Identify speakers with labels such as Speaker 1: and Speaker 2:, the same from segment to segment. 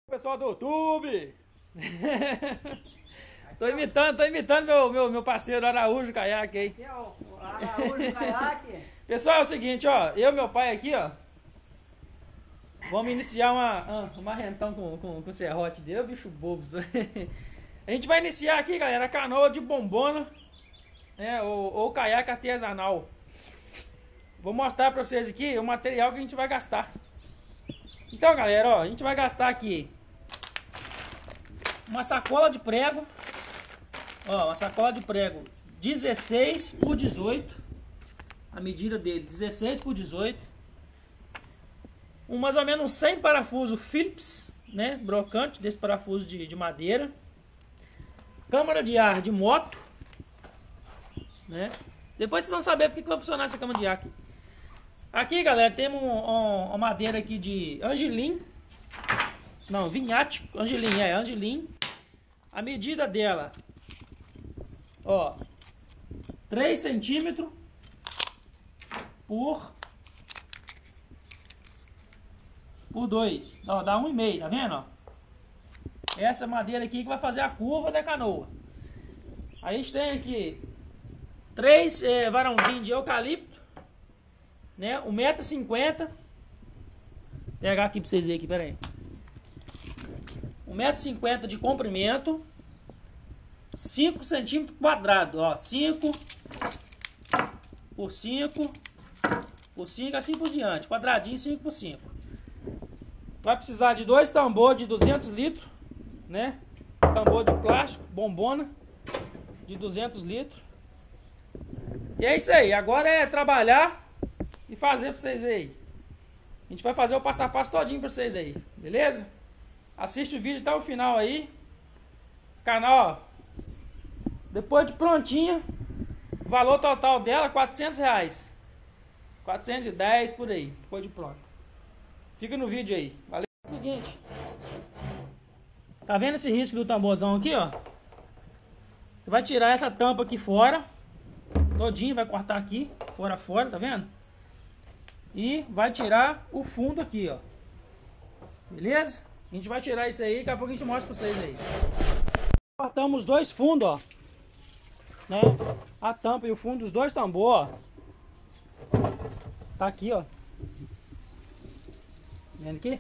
Speaker 1: Pessoal do YouTube. Tô imitando meu parceiro Araújo Caiaque aí.
Speaker 2: Aqui é o Araújo Caiaque.
Speaker 1: Pessoal, é o seguinte, ó. Eu e meu pai aqui, ó. Vamos iniciar uma rentão com o serrote dele, bicho bobo. A gente vai iniciar aqui, galera, a canoa de bombona, né? Ou caiaque artesanal. Vou mostrar pra vocês aqui o material que a gente vai gastar. Então, galera, ó, a gente vai gastar aqui uma sacola de prego, ó, uma sacola de prego 16 por 18, a medida dele 16 por 18, mais ou menos 100 parafusos Phillips, né, brocante desse parafuso de madeira, câmara de ar de moto, né, depois vocês vão saber porque que vai funcionar essa câmara de ar aqui. Aqui, galera, temos uma madeira aqui de angelim. Não, vinhate, angelim. A medida dela, ó, 3 centímetros por 2. Ó, dá 1,5, tá vendo, ó? Essa madeira aqui que vai fazer a curva da canoa. A gente tem aqui 3 varãozinhos de eucalipto, né, 1,50 m. Pegar aqui pra vocês verem aqui, pera aí. 1,50 m de comprimento, 5 centímetros quadrados, ó, 5 por 5 por 5, assim por diante, quadradinho 5 por 5. Vai precisar de 2 tambores de 200 litros, né, tambor de plástico, bombona de 200 litros. E é isso aí, agora é trabalhar e fazer pra vocês verem. A gente vai fazer o passo a passo todinho pra vocês aí, beleza? Assiste o vídeo até o final aí. Esse canal, ó, depois de prontinha, o valor total dela é R$400, 410 por aí, depois de pronto. Fica no vídeo aí, valeu. É o seguinte, tá vendo esse risco do tamborzão aqui, ó? Você vai tirar essa tampa aqui fora todinho, vai cortar aqui fora, tá vendo? E vai tirar o fundo aqui, ó, beleza? A gente vai tirar isso aí, daqui a pouco a gente mostra pra vocês aí. Cortamos os 2 fundos, ó, né? A tampa e o fundo dos 2 tambores, ó. Tá aqui, ó. Vendo aqui?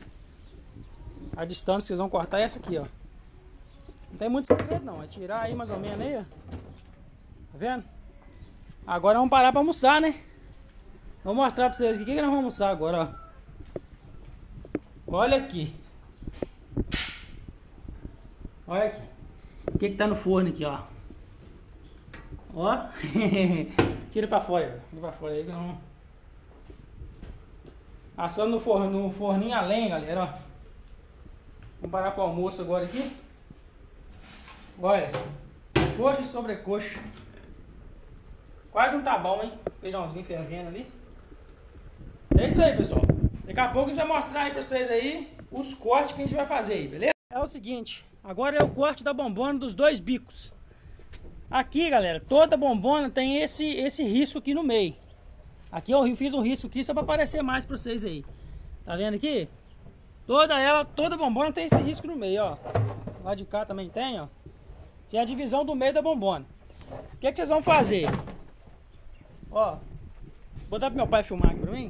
Speaker 1: A distância que vocês vão cortar é essa aqui, ó. Não tem muito segredo não, é tirar aí mais ou menos aí, ó. Tá vendo? Agora vamos parar pra almoçar, né? Vou mostrar pra vocês o que nós vamos almoçar agora, ó. Olha aqui. Olha aqui. O que tá no forno aqui, ó. Ó. Tira pra fora. Tira pra fora aí que não. Assando no forninho a lenha, galera, ó. Vamos parar pro almoço agora aqui. Olha. Coxa e sobrecoxa. Quase não tá bom, hein? Feijãozinho fervendo ali. É isso aí, pessoal. Daqui a pouco a gente vai mostrar aí pra vocês aí os cortes que a gente vai fazer aí, beleza? É o seguinte, agora é o corte da bombona dos 2 bicos. Aqui, galera, toda bombona tem esse risco aqui no meio. Aqui eu fiz um risco aqui só pra aparecer mais pra vocês aí. Tá vendo aqui? Toda bombona tem esse risco no meio, ó. Lá de cá também tem, ó. Que é a divisão do meio da bombona. O que vocês vão fazer? Ó, vou dar pro meu pai filmar aqui pra mim.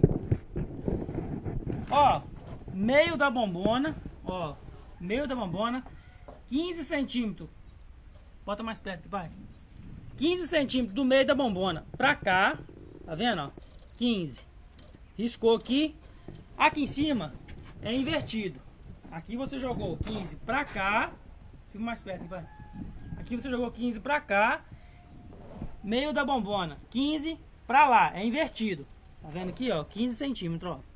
Speaker 1: Ó, meio da bombona, ó, meio da bombona, 15 centímetros. Bota mais perto aqui, pai. 15 centímetros do meio da bombona pra cá, tá vendo, ó? 15. Riscou aqui. Aqui em cima é invertido. Aqui você jogou 15 pra cá. Fica mais perto aqui, pai. Aqui você jogou 15 pra cá. Meio da bombona, 15 pra lá, é invertido. Tá vendo aqui, ó, 15 centímetros, ó.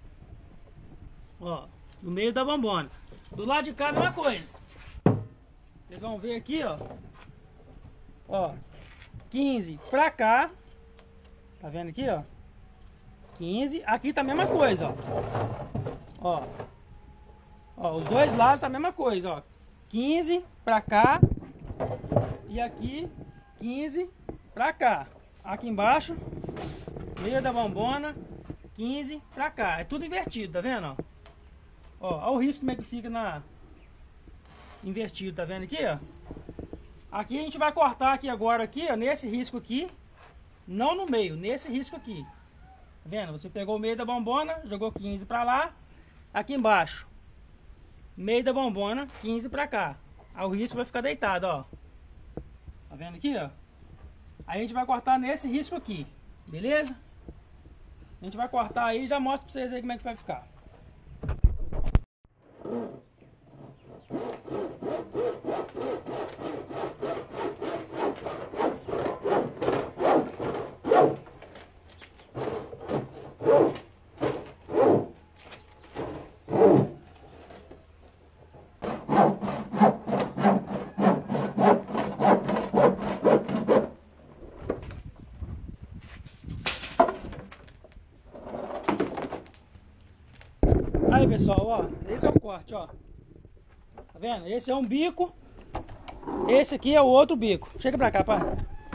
Speaker 1: Ó, no meio da bombona. Do lado de cá a mesma coisa. Vocês vão ver aqui, ó. Ó, 15 pra cá. Tá vendo aqui, ó? 15. Aqui tá a mesma coisa, ó. Ó, os 2 lados tá a mesma coisa, ó. 15 pra cá. E aqui, 15 pra cá. Aqui embaixo, meio da bombona, 15 pra cá. É tudo invertido, tá vendo, ó? Ó, olha o risco como é que fica na invertido, tá vendo aqui, ó? Aqui a gente vai cortar aqui agora aqui, ó, nesse risco aqui, não no meio, nesse risco aqui. Tá vendo? Você pegou o meio da bombona, jogou 15 para lá, aqui embaixo, meio da bombona, 15 para cá. Aí o risco vai ficar deitado, ó. Tá vendo aqui, ó? Aí a gente vai cortar nesse risco aqui, beleza? A gente vai cortar aí e já mostro pra vocês aí como é que vai ficar. Aí pessoal, ó, esse é o corte, ó. Tá vendo? Esse é um bico. Esse aqui é o outro bico. Chega pra cá, pá.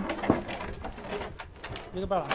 Speaker 1: Chega pra lá.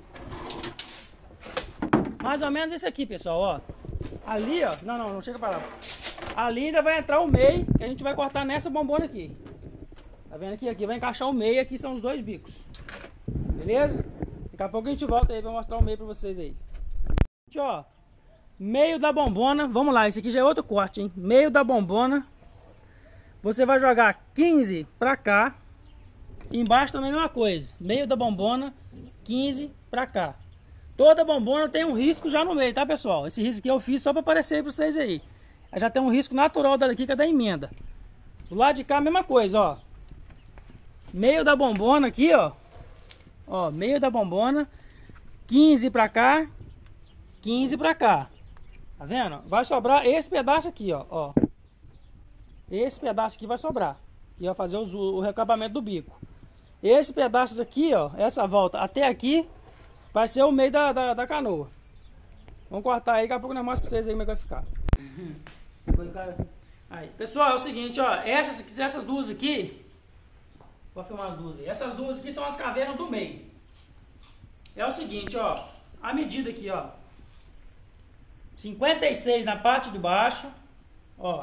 Speaker 1: Mais ou menos esse aqui, pessoal, ó. Ali, ó. Não chega pra lá. Ali ainda vai entrar o meio, que a gente vai cortar nessa bombona aqui. Tá vendo aqui? Aqui vai encaixar o meio, aqui são os dois bicos. Beleza? Daqui a pouco a gente volta aí pra mostrar o meio pra vocês aí. Aqui, ó. Meio da bombona, vamos lá, esse aqui já é outro corte, hein? Meio da bombona, você vai jogar 15 pra cá. Embaixo também a mesma coisa, meio da bombona, 15 pra cá. Toda bombona tem um risco já no meio, tá pessoal? Esse risco aqui eu fiz só pra aparecer pra vocês aí. Já tem um risco natural daqui que é da emenda. Do lado de cá a mesma coisa, ó. Meio da bombona aqui, ó. Ó, meio da bombona, 15 pra cá, 15 pra cá. Tá vendo? Vai sobrar esse pedaço aqui, ó. Esse pedaço aqui vai sobrar. E vai fazer o reacabamento do bico. Esse pedaço aqui, ó, essa volta até aqui, vai ser o meio da canoa. Vamos cortar aí, daqui a pouco eu mostro pra vocês aí como é que vai ficar. Aí. Pessoal, é o seguinte, ó. Essas duas aqui, vou filmar as duas aí. Essas duas aqui são as cavernas do meio. É o seguinte, ó. A medida aqui, ó. 56 na parte de baixo, ó,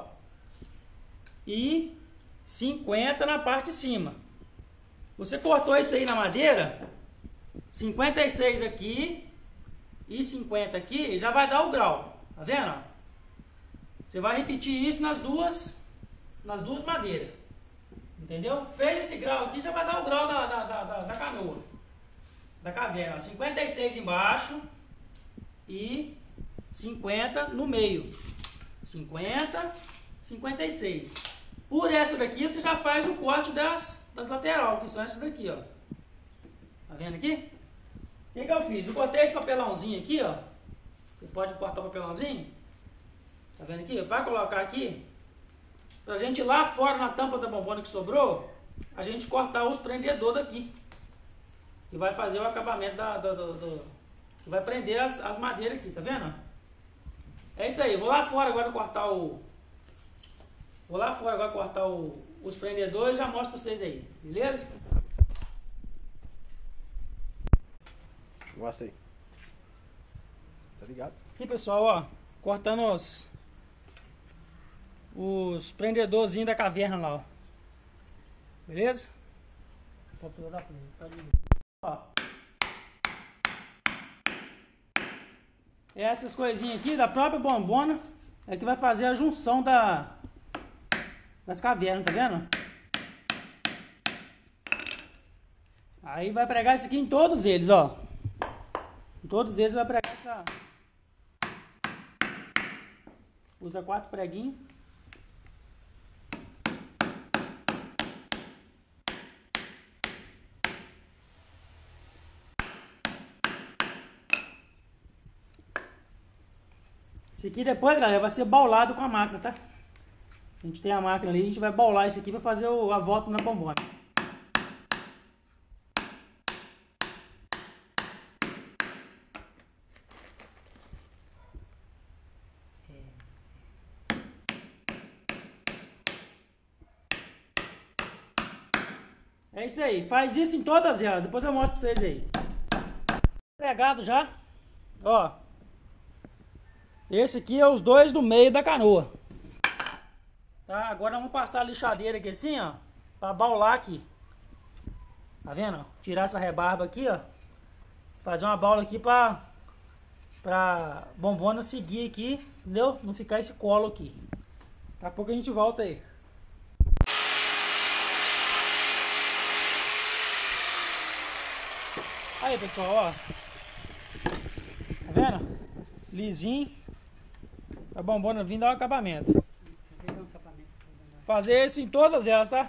Speaker 1: e 50 na parte de cima. Você cortou isso aí na madeira, 56 aqui e 50 aqui, já vai dar o grau, tá vendo? Você vai repetir isso nas duas madeiras, entendeu? Fez esse grau aqui, já vai dar o grau da canoa, da caverna. 56 embaixo e 50 no meio, 50, 56. Por essa daqui você já faz o corte das laterais, que são essas daqui, ó. Tá vendo aqui? O que eu fiz? Eu cortei esse papelãozinho aqui, ó. Você pode cortar o papelãozinho. Tá vendo aqui? Vai colocar aqui, pra gente ir lá fora na tampa da bombona que sobrou, a gente cortar os prendedores daqui. E vai fazer o acabamento vai prender as madeiras aqui, tá vendo? É isso aí, vou lá fora agora cortar os prendedores e já mostro pra vocês aí, beleza?
Speaker 3: Mostra aí. Tá ligado?
Speaker 1: Aqui pessoal, ó, cortando os prendedorzinhos da caverna lá, ó. Beleza? Ó. Essas coisinhas aqui da própria bombona é que vai fazer a junção das cavernas, tá vendo? Aí vai pregar isso aqui em todos eles, ó. Em todos eles vai pregar essa... Usa 4 preguinhos. Esse aqui depois, galera, vai ser baulado com a máquina, tá? A gente tem a máquina ali, a gente vai baular isso aqui para fazer a volta na bombona. É isso aí, faz isso em todas elas, depois eu mostro pra vocês aí. Pregado já, ó. Esse aqui é os dois do meio da canoa. Tá, agora vamos passar a lixadeira aqui assim, ó, pra baular aqui. Tá vendo? Tirar essa rebarba aqui, ó. Fazer uma baula aqui pra bombona seguir aqui, entendeu? Não ficar esse colo aqui. Daqui a pouco a gente volta aí. Aí, pessoal, ó. Tá vendo? Lisinho. A bombona vindo dar um acabamento. Fazer isso em todas elas, tá?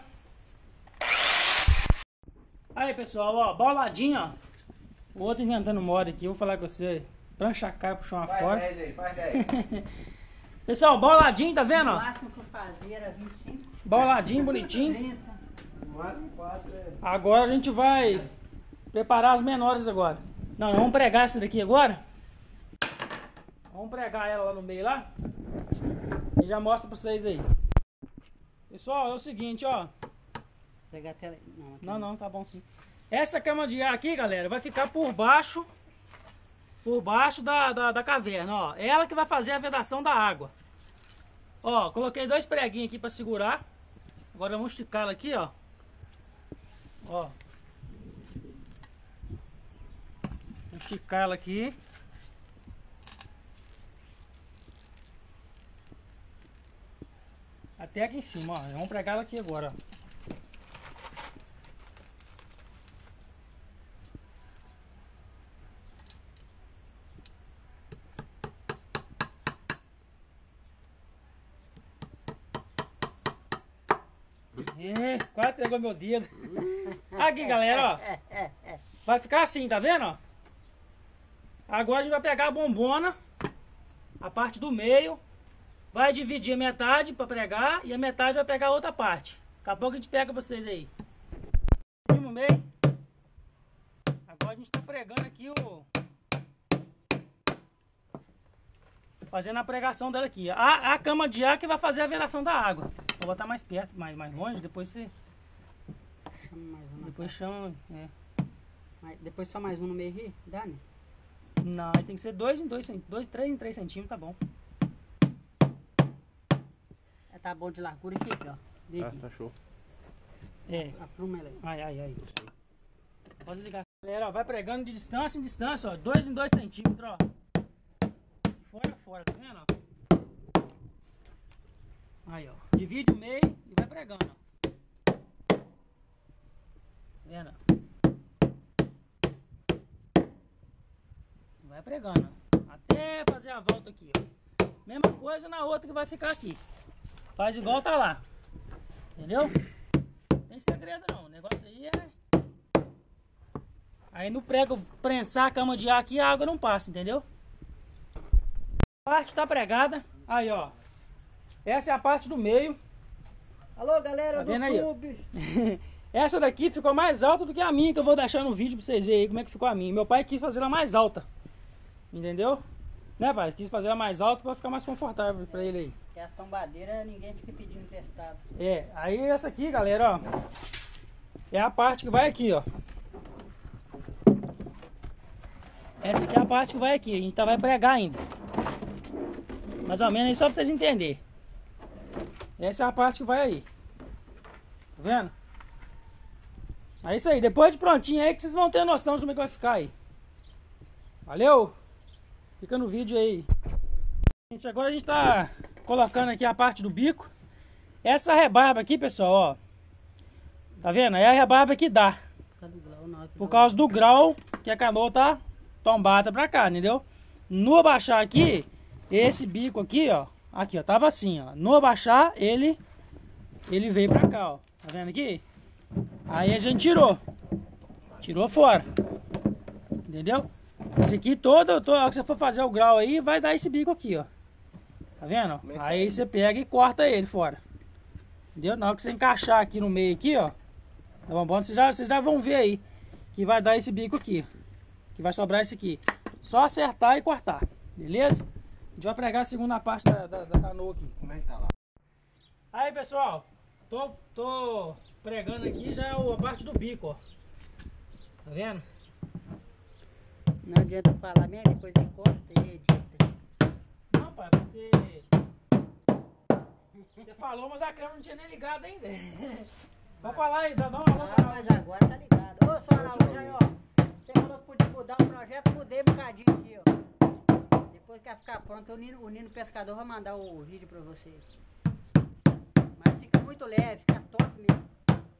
Speaker 1: Aí, pessoal, ó, bauladinho, ó. O outro inventando moda aqui, eu vou falar com você. Prancha a cara, puxar uma fora.
Speaker 3: Faz 10 aí, faz 10.
Speaker 1: Pessoal, bauladinho, tá vendo?
Speaker 2: O
Speaker 1: Ó?
Speaker 2: máximo que eu fazia era 25,
Speaker 1: Bauladinho, bonitinho.
Speaker 2: 30.
Speaker 3: O máximo 4 é.
Speaker 1: Agora a gente vai preparar as menores agora. Não, vamos pregar essa daqui agora. Vamos pregar ela lá no meio lá. E já mostro pra vocês aí. Pessoal, é o seguinte, ó.
Speaker 2: Pegar a tela. Não,
Speaker 1: Não, tá bom sim. Essa cama de ar aqui, galera, vai ficar por baixo da caverna, ó. Ela que vai fazer a vedação da água. Ó, coloquei 2 preguinhos aqui pra segurar. Agora vamos esticar ela aqui, ó. Ó. Vou esticar ela aqui. Até aqui em cima, ó. Vamos pregar ela aqui agora, ó. Quase pegou meu dedo. Aqui, galera, ó. Vai ficar assim, tá vendo, ó? Agora a gente vai pegar a bombona, a parte do meio, vai dividir a metade para pregar e a metade vai pegar a outra parte. Daqui a pouco a gente pega pra vocês aí. No meio. Agora a gente tá pregando aqui fazendo a pregação dela aqui. A cama de ar que vai fazer a vedação da água. Vou botar mais perto, mais longe, depois você...
Speaker 2: Chama mais uma.
Speaker 1: Depois chama... É.
Speaker 2: Depois só mais um no meio aqui, dá, né?
Speaker 1: Não, aí tem que ser 2 em 2 centímetros, 3 em 3 centímetros, tá bom.
Speaker 2: Tá bom de largura aqui, ó. Vê aqui.
Speaker 3: Tá show.
Speaker 1: É.
Speaker 2: Apruma ela aí.
Speaker 1: Ai. Pode ligar. Galera, ó, vai pregando de distância em distância, ó. 2 em 2 centímetros, ó. De fora a fora, tá vendo? Ó? Aí, ó. Divide o meio e vai pregando, ó. Tá vendo? Vai pregando, ó. Até fazer a volta aqui, ó. Mesma coisa na outra que vai ficar aqui. Faz igual tá lá. Entendeu? Não tem segredo não. O negócio aí é... Aí no prego prensar a cama de ar aqui, a água não passa, entendeu? A parte tá pregada. Aí, ó. Essa é a parte do meio.
Speaker 2: Alô, galera
Speaker 1: Tá
Speaker 2: do
Speaker 1: vendo aí, ó?
Speaker 2: YouTube.
Speaker 1: Essa daqui ficou mais alta do que a minha, que eu vou deixar no vídeo pra vocês verem aí como é que ficou a minha. Meu pai quis fazer ela mais alta. Entendeu? Né, pai? Quis fazer ela mais alta pra ficar mais confortável pra ele aí.
Speaker 2: Que a tombadeira ninguém fica pedindo emprestado.
Speaker 1: É, aí essa aqui, galera, ó. É a parte que vai aqui, ó. Essa aqui é a parte que vai aqui. A gente vai pregar ainda. Mais ou menos aí, só pra vocês entenderem. Essa é a parte que vai aí. Tá vendo? É isso aí. Depois de prontinho aí que vocês vão ter noção de como é que vai ficar aí. Valeu? Fica no vídeo aí. Gente, agora a gente tá colocando aqui a parte do bico. Essa rebarba aqui, pessoal, ó. Tá vendo? É a rebarba que dá. Por causa do grau que a canoa tá tombada pra cá, entendeu? No abaixar aqui, esse bico aqui, ó. Aqui, ó. Tava assim, ó. No abaixar, ele veio pra cá, ó. Tá vendo aqui? Aí a gente tirou. Tirou fora. Entendeu? Esse aqui todo, a hora que você for fazer o grau aí, vai dar esse bico aqui, ó. Tá vendo? Aí você pega e corta ele fora. Entendeu? Na hora que você encaixar aqui no meio aqui, ó. Tá bom? Vocês já vão ver aí. Que vai dar esse bico aqui. Que vai sobrar esse aqui. Só acertar e cortar. Beleza? A gente vai pregar a segunda parte da canoa aqui.
Speaker 3: Como é que tá lá?
Speaker 1: Aí, pessoal. Tô pregando aqui já a parte do bico, ó. Tá vendo?
Speaker 2: Não adianta falar mesmo, depois ele corta e edita.
Speaker 1: Não, pai, porque você falou, mas a câmera não tinha nem ligado ainda. Vou falar aí, dá uma alô pra
Speaker 2: Mas agora tá ligado. Ô, senhor Araújo, aí, ó. Você falou que podia mudar o projeto, mudei um bocadinho aqui, ó. Depois que vai ficar pronto, o Nino Pescador vai mandar o vídeo pra vocês. Mas fica muito leve, fica top mesmo.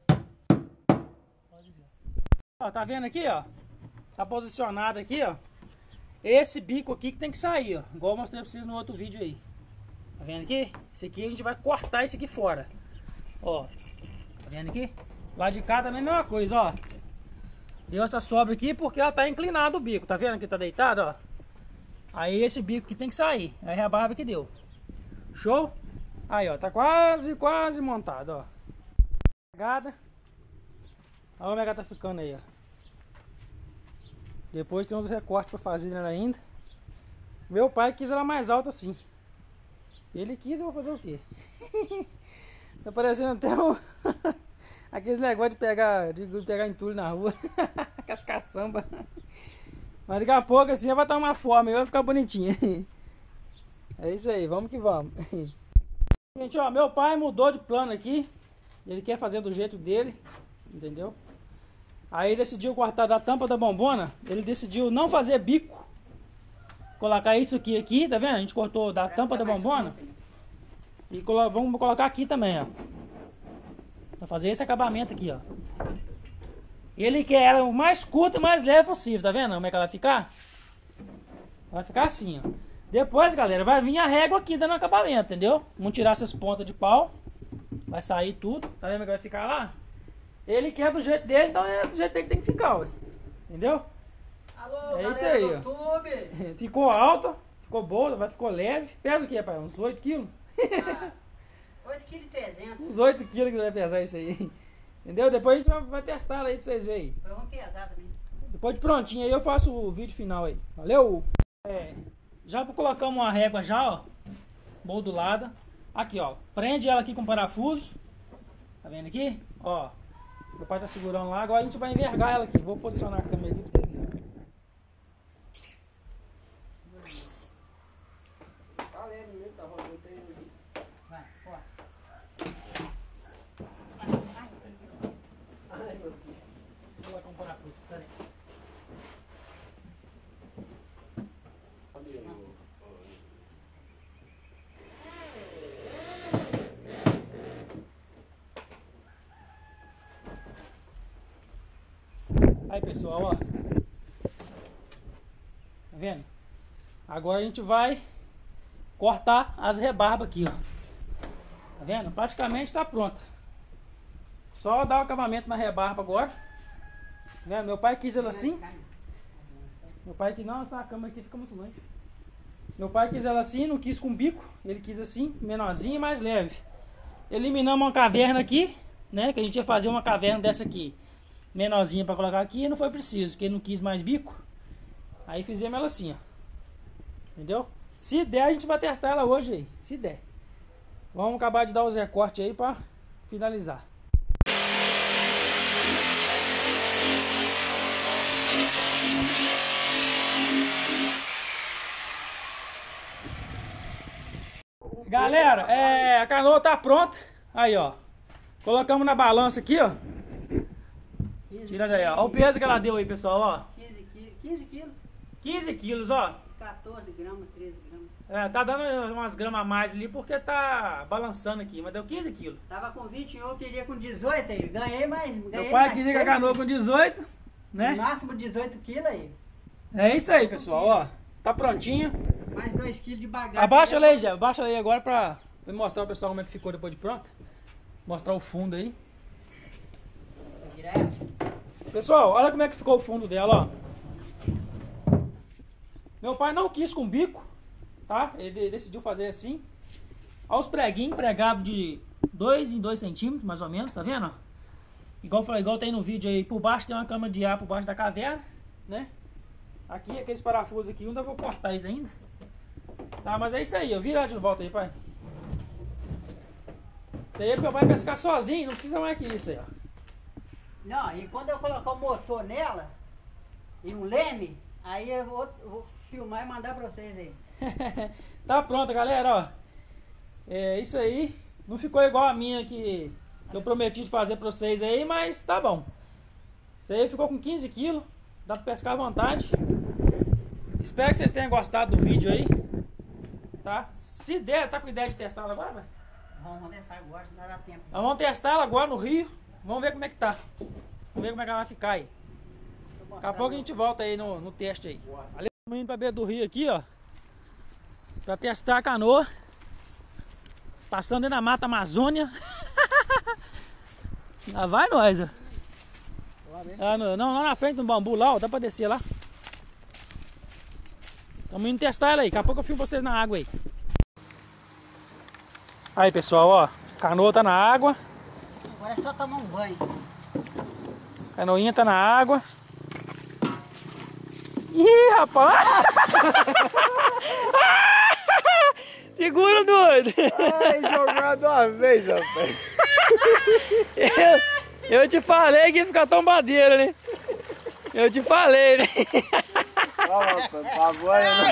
Speaker 1: Ó, tá vendo aqui, ó? Tá posicionado aqui, ó. Esse bico aqui que tem que sair, ó. Igual eu mostrei pra vocês no outro vídeo aí. Tá vendo aqui? Esse aqui a gente vai cortar esse aqui fora. Ó. Tá vendo aqui? Lá de cá também é a mesma coisa, ó. Deu essa sobra aqui porque ela tá inclinado o bico. Tá vendo que tá deitado, ó? Aí esse bico aqui tem que sair. Aí é a barba que deu. Show? Aí, ó. Tá quase montado, ó. Pegada. Olha como é que ela tá ficando aí, ó. Depois tem uns recortes pra fazer nela ainda. Meu pai quis ela mais alta assim. Ele quis, eu vou fazer o quê? Tá parecendo até um... aqueles negócios de pegar entulho na rua. Com as caçambas. Mas daqui a pouco assim vai dar uma forma e vai ficar bonitinha. É isso aí, vamos que vamos. Gente, ó, meu pai mudou de plano aqui. Ele quer fazer do jeito dele. Entendeu? Aí ele decidiu cortar da tampa da bombona. Ele decidiu não fazer bico. Colocar isso aqui, tá vendo? A gente cortou da tampa da bombona. E vamos colocar aqui também, ó. Pra fazer esse acabamento aqui, ó. Ele quer ela o mais curta e mais leve possível, tá vendo como é que ela vai ficar? Vai ficar assim, ó. Depois, galera, vai vir a régua aqui dando acabamento, entendeu? Vamos tirar essas pontas de pau. Vai sair tudo, tá vendo como é que vai ficar lá? Ele quer do jeito dele, então é do jeito dele que tem que ficar, ué. Entendeu?
Speaker 2: Alô,
Speaker 1: é isso aí, ó.
Speaker 2: YouTube.
Speaker 1: Ficou alta, ficou boa, ficou leve. Pesa o que, pai? Uns 8 quilos?
Speaker 2: 8,3 kg.
Speaker 1: Uns 8 quilos que vai pesar isso aí. Entendeu? Depois a gente vai testar ela aí pra vocês verem.
Speaker 2: Vamos pesar também.
Speaker 1: Depois de prontinho aí eu faço o vídeo final aí. Valeu? Já colocamos uma régua já, ó. Moldulada. Aqui, ó. Prende ela aqui com parafuso. Tá vendo aqui? Ó. Meu pai tá segurando lá. Agora a gente vai envergar ela aqui. Vou posicionar a câmera aqui pra vocês verem.
Speaker 3: Tá leve mesmo, tá rodando aí.
Speaker 2: Vai, força.
Speaker 3: Ai, meu Deus.
Speaker 1: Vou colocar um parafuso. Pera aí. Aí, pessoal, ó. Tá vendo? Agora a gente vai cortar as rebarbas aqui, ó. Tá vendo? Praticamente tá pronta. Só dar o acabamento na rebarba agora. Tá vendo? Meu pai quis ela assim. Meu pai quis... Não, a câmera aqui fica muito longe. Meu pai quis ela assim, não quis com bico. Ele quis assim, menorzinho e mais leve. Eliminamos uma caverna aqui, né? Que a gente ia fazer uma caverna dessa aqui, menorzinha para colocar aqui, e não foi preciso, porque ele não quis mais bico. Aí fizemos ela assim, ó. Entendeu? Se der, a gente vai testar ela hoje aí. Se der. Vamos acabar de dar os recortes aí para finalizar. Galera, a canoa tá pronta. Aí, ó. Colocamos na balança aqui, ó. Tira daí, ó. Olha o peso que ela deu aí, pessoal, ó.
Speaker 2: 15 quilos.
Speaker 1: 15 quilos, ó.
Speaker 2: 14 gramas, 13 gramas.
Speaker 1: Tá dando umas gramas a mais ali porque tá balançando aqui, mas deu 15 quilos.
Speaker 2: Tava com 21, eu queria com 18 aí. Ganhei mais.
Speaker 1: Meu pai queria que a canoa com 18, né?
Speaker 2: No máximo 18 quilos aí.
Speaker 1: É isso aí, pessoal, ó. Tá prontinho.
Speaker 2: Mais 2 quilos de bagagem.
Speaker 1: Abaixa ela aí, Jé. Abaixa ela aí agora pra mostrar ao pessoal como é que ficou depois de pronto. Mostrar o fundo aí. Pessoal, olha como é que ficou o fundo dela, ó. Meu pai não quis com bico, tá? Ele decidiu fazer assim. Olha os preguinhos pregados de 2 em 2 centímetros, mais ou menos, tá vendo? Igual tem no vídeo aí, por baixo tem uma câmara de ar por baixo da caverna, né? Aqui, aqueles parafusos aqui, ainda vou cortar isso ainda. Tá, mas é isso aí, ó. Vira de volta aí, pai. Isso aí é porque o pai vai pescar sozinho, não precisa mais que isso aí, ó.
Speaker 2: Não, e quando eu colocar o motor nela e um leme, aí eu vou filmar e mandar pra vocês aí.
Speaker 1: Tá pronta, galera, ó. É isso aí. Não ficou igual a minha que eu prometi de fazer pra vocês aí, mas tá bom. Isso aí ficou com 15 quilos. Dá pra pescar à vontade. Espero que vocês tenham gostado do vídeo aí. Tá? Se der, tá com ideia de testar ela agora, velho?
Speaker 2: Vamos testar agora, não dá tempo.
Speaker 1: Nós vamos testar ela agora no rio. Vamos ver como é que tá. Vamos ver como é que ela vai ficar aí. Daqui a pouco a gente volta aí no teste aí. Valeu. Estamos indo pra beira do rio aqui, ó. Pra testar a canoa. Passando dentro da mata Amazônia. Lá vai nós, ó. Não, lá na frente do bambu lá, ó. Dá pra descer lá. Estamos indo testar ela aí. Daqui a pouco eu filmo vocês na água aí. Aí, pessoal, ó. A canoa tá na água.
Speaker 2: Agora é só tomar um banho.
Speaker 1: A canoinha tá na água. Ih, rapaz! Segura, doido!
Speaker 3: Ai, jogado uma vez, rapaz.
Speaker 1: Eu te falei que ia ficar tombadeira, né? Eu te falei, né?
Speaker 3: Ó, por favor, não.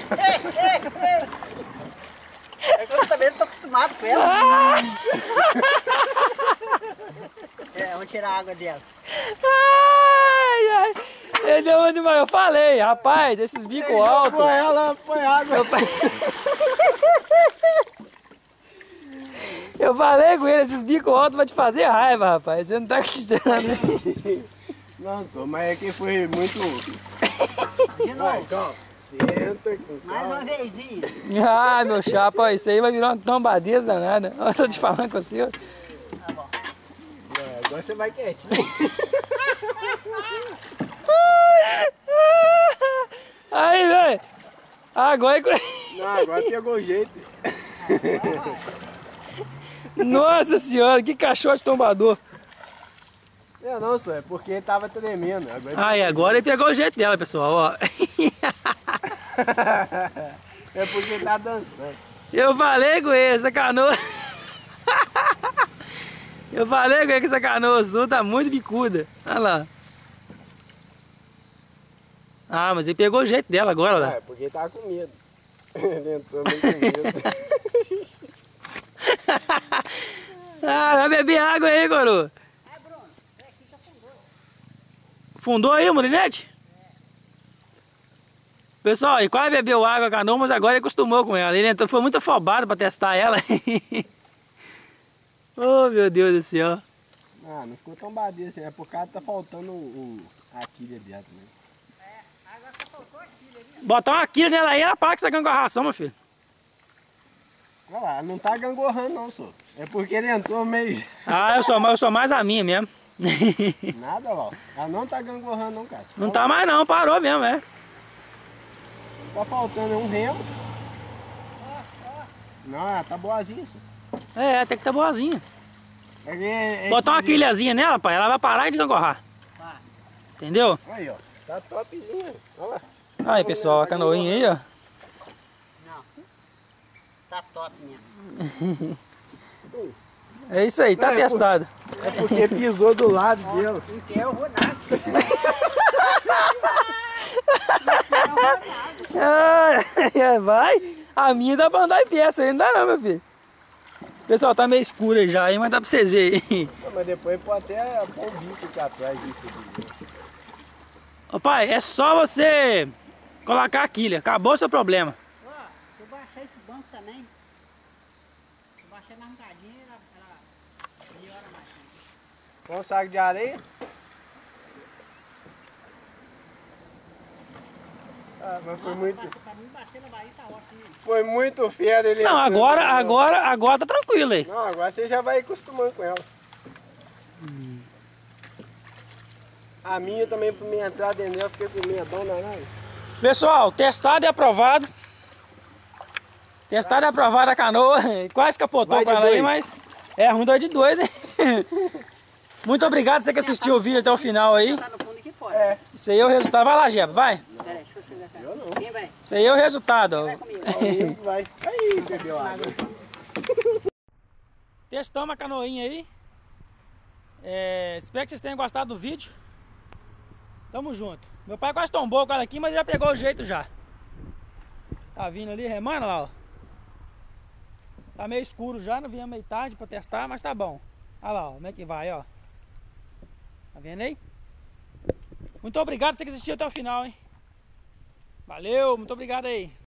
Speaker 2: É que eu também não tô acostumado com ela. Vamos tirar a água dela.
Speaker 1: Ai, ai. Ele deu onde mais? Eu falei, rapaz, desses bicos altos.
Speaker 3: Põe ela, põe água.
Speaker 1: Eu falei com ele, esses bicos altos vai te fazer raiva, rapaz. Você não tá acreditando.
Speaker 3: Não, sou, mas é que foi muito...
Speaker 2: De novo.
Speaker 3: Calma. Senta com
Speaker 2: Mais
Speaker 3: calma.
Speaker 2: uma vezinha.
Speaker 1: Ah, meu chapa, ó, isso aí vai virar uma tombadeira danada. Eu tô te falando com o senhor.
Speaker 2: Tá bom.
Speaker 3: Agora você vai quietinho.
Speaker 1: Aí, velho. Agora...
Speaker 3: Não, agora pegou o jeito.
Speaker 1: Nossa senhora, que cachorro de tombador.
Speaker 3: Não, só é porque tava tremendo.
Speaker 1: Aí, agora ele pegou o jeito dela, pessoal, ó.
Speaker 3: É porque tá dançando.
Speaker 1: Eu falei com ele, essa canoa... Eu falei com ele que essa canoa azul tá muito bicuda. Olha lá. Ah, mas ele pegou o jeito dela agora, lá.
Speaker 3: É, porque tava com medo. Ele entrou meio com medo.
Speaker 1: Ah, vai beber água aí, coroa.
Speaker 2: Bruno, aqui já fundou.
Speaker 1: Fundou aí, molinete? Pessoal, ele quase bebeu água a canoa, mas agora ele acostumou com ela. Ele entrou, foi muito afobado para testar ela. Oh, meu Deus do céu.
Speaker 3: Ah, não ficou tão badia assim. É por causa que tá faltando a quilha dela também.
Speaker 2: Agora só faltou a quilha ali.
Speaker 1: Botar uma quilha nela aí, ela para com essa gangorração, meu filho.
Speaker 3: Olha lá, não tá gangorrando não, só. É porque ele entrou meio...
Speaker 1: Ah, eu sou mais a minha mesmo.
Speaker 3: Nada, ó. Ela não tá gangorrando não, cara.
Speaker 1: Não tá mais não, parou mesmo, é.
Speaker 3: Tá faltando um remo. Não, ela tá boazinha, só.
Speaker 1: É, até que tá boazinha.
Speaker 3: É
Speaker 1: Botar uma quilhazinha nela, pai, ela vai parar de gangorrar.
Speaker 2: Vai.
Speaker 1: Entendeu?
Speaker 3: Aí, ó. Tá topzinha. Olha lá.
Speaker 1: Aí, pessoal, a canoinha aí, ó.
Speaker 2: Não. Tá top mesmo.
Speaker 1: É isso aí, tá
Speaker 3: Não,
Speaker 1: testado.
Speaker 3: É porque pisou do lado dela.
Speaker 2: Não quer, eu vou nada.
Speaker 1: Ah, vai. A minha dá pra andar em pé, essa aí não dá não, meu filho. Pessoal, tá meio escuro aí já, hein, mas dá pra vocês verem.
Speaker 3: Não, mas depois pode até pôr o bico aqui atrás disso aqui.
Speaker 1: Ô pai, é só você colocar a quilha, acabou o seu problema.
Speaker 2: Ó, se eu baixar esse banco também, se eu baixar mais um bocadinho, ela melhora mais.
Speaker 3: Com um saco de areia. Ah, mas foi muito...
Speaker 2: Pra mim bater na barriga tá ótimo, né?
Speaker 3: Foi muito fera ele.
Speaker 1: Não,
Speaker 3: entrando.
Speaker 1: agora tá tranquilo aí.
Speaker 3: Não, agora você já vai acostumando com ela. A minha também, pra mim entrar dentro dela, fiquei com medão danado.
Speaker 1: Pessoal, testado e aprovado. Testado e aprovado a canoa. Quase capotou
Speaker 3: Vai
Speaker 1: com
Speaker 3: de
Speaker 1: ela aí,
Speaker 3: dois.
Speaker 1: mas é ruim 2 de 2, hein? Muito obrigado você que assistiu o vídeo até o final aí.
Speaker 2: Tá no fundo aqui fora.
Speaker 3: É.
Speaker 1: Isso aí é o resultado. Vai lá, Jeba, vai.
Speaker 2: Pera aí, deixa eu chegar cá.
Speaker 3: Eu não.
Speaker 2: Quem vai?
Speaker 1: Isso aí é o resultado.
Speaker 2: Vai comigo.
Speaker 3: Alguém vai. Aí, bebeu água.
Speaker 1: Testamos a canoinha aí. Espero que vocês tenham gostado do vídeo. Tamo junto. Meu pai quase tombou com ela aqui, mas já pegou o jeito já. Tá vindo ali remando lá, ó. Tá meio escuro já, não vinha meio tarde pra testar, mas tá bom. Olha lá, ó, como é que vai, ó. Tá vendo aí? Muito obrigado você que assistiu até o final, hein? Valeu, muito obrigado aí.